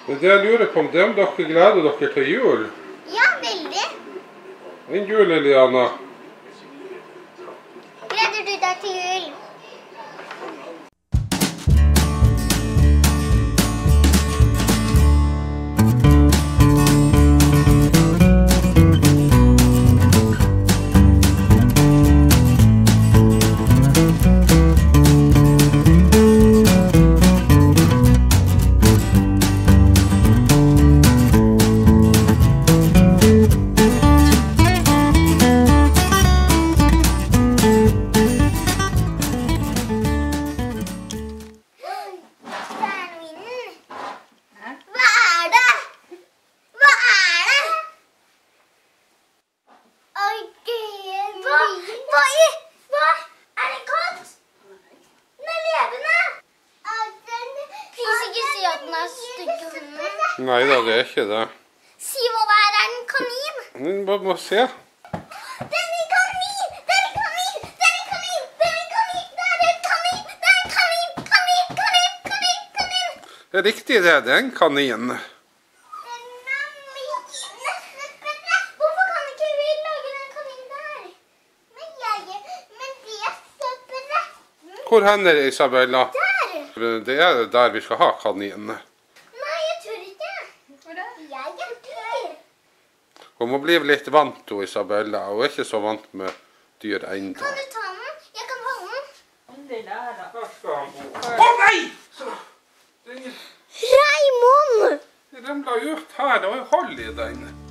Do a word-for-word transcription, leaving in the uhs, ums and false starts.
Men det jeg lurer på om det er om dere gleder dere til jul? Ja, veldig. En jul, Eliana. Gleder du deg til jul? Nei da, det er ikke det. Si hva det er, er en kanin? Bare må se. Det er en kanin! Det er en kanin! Det er en kanin! Det er en kanin! Det er en kanin! Det er en kanin! Kanin! Kanin! Kanin! Kanin! Det er riktig det, det er en kanin. Hvorfor kan ikke vi lage den kaninen der? Men jeg, men det er søppel. Hvor hen er det, Isabella? Der! Det er der vi skal ha kaninen. Hun må bli litt vant til Isabella, hun er ikke så vant med dyr enda. Kan du ta den? Jeg kan holde den. Om det der da. Her skal han bo. Å nei! Så, den Raimond! ramlet ut her, og jeg holder i den.